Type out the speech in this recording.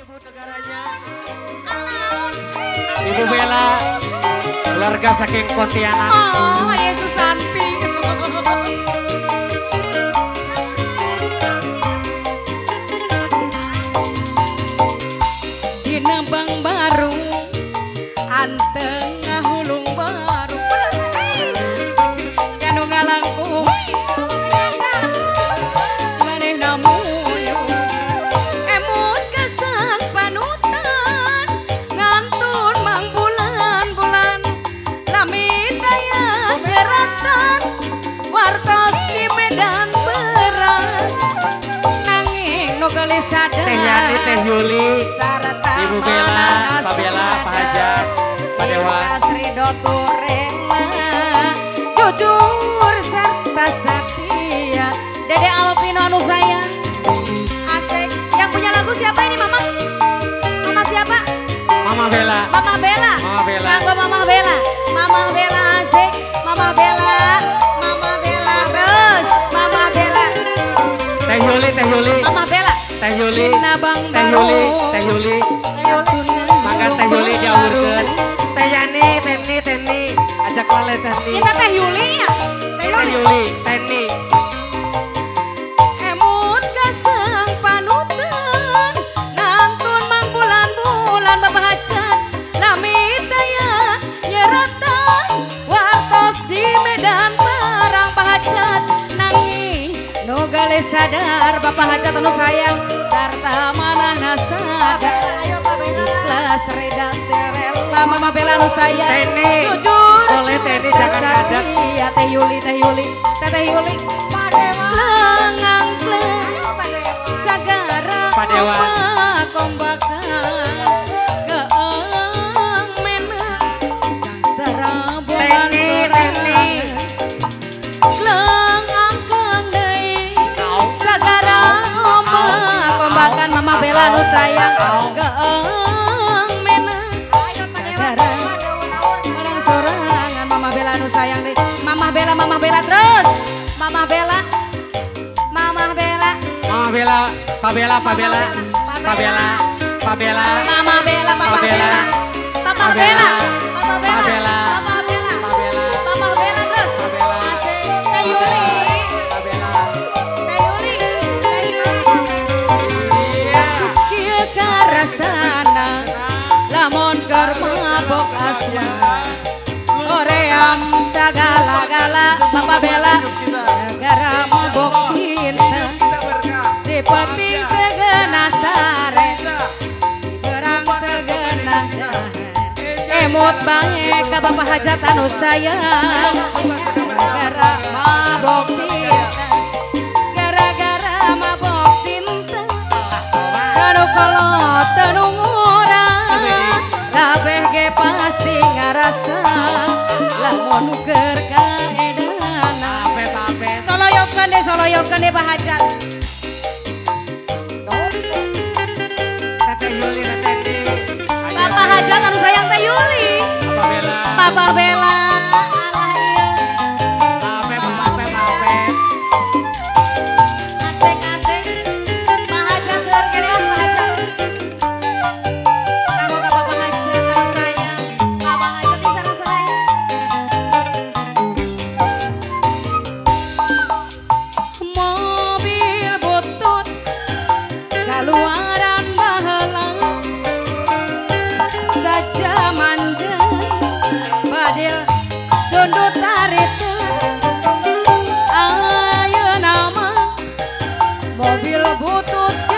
ibu negaranya. Ibu Bella, keluarga saking Pontianak. Oh, Yesus Santi. Di Nembang Baru, anteng ngahulung baru. Kanu ngalangkung, maneh namuyu. Emut kesang panutan, ngantun mang bulan-bulan. Lamit daya deratan, wartos di Medan berat. Nanging no gelis sadar. Teh Yani, Teh Yuli, Sarata Ibu Bella, Pak Bella, Pak Hajat, Pak Dewa. Ridho Turela, jujur serta setia. Dede Alvino anu sayang. Asik. Yang punya lagu siapa ini, Mama? Mama siapa? Mama Bella. Mama Bella. Mama Bella. Kanggo Mama Bella. Mama Bella asik. Mama Bella. Mama Bella terus. Mama Bella. Teh Yuli, Teh Yuli, Mama Bella. Teh Yuli, Nabang Teh Baru. Yuli, Teh Yuli. Makan Teh Yuli diawurkeun. Teh Yani, Teni, Teni, ajak lale Teni. Kita Teh Yuli ya. Teh Teh Yuli. Yuli, Teni. Emut kasang panutan, ngantun mang bulan-bulan Bapak Hajat. Lamit daya nyeratan, wartos di Medan barang Pak Hajat. Nanging no gale sadar Bapak Hajat anu sayang, sarta manahna sadar. Ikhlas reda terela Mama Bella anu sayang. Teni. Jujur Boleh Teni, jangan ngadat. Iya Teh Yuli, Teh Yuli, Teh Yuli. Lengang sagara Pak Dewa. kombakan keeng mena sangsara bulan Teni, sorangan. Teni. Lengang keeng deui sagara kombakan Mama Bella nu sayang keeng mena sagara bulan sorangan Mama Bella nu sayang deui. Mama Bella terus. Mama Bella. Mama Bella. Mama Bella, Pak Bella, Pak Bella, Pak Bella, Pak Bella. Mama Bella, Papa Pak Bella. Bella. Papa Bella. Papa Bella. Pak Bella. Papa Bella. Pak Bella. Papa Bella terus. Pak Bella. Asik. Teh Yuli. Pak Bella. Teh Yuli. Teh Yuli. Iya. Kieu karasana lamun keur mabok asmara. Koream sagala-gala Papa Bella. Gara mabok cinta. Dipati tegena sare. Gerang tegena emut bae ka Bapak Hajat anu sayang. Gara mabok cinta. Gara-gara mabok cinta. Kanu kolot tanu ngurang. Kabeh ge pasti ngarasa lamun keur kaedana. Soloyokeun deh Pak Hajat. Teh Yuli, Teh Teni. Bapak Hajat anu sayang Teh Yuli. Papa Bella. Papa Bella. Alah ieu. Maafin, maafin, maafin. Asik-asik. Pak Hajat seueur kene Pak Hajat. Kanggo ka Bapak Hajat anu sayang. Bapak Hajat di sana sayang. Mobil butut kaluaran baheula saja manja badil sundut tarita ayeuna mah mobil butut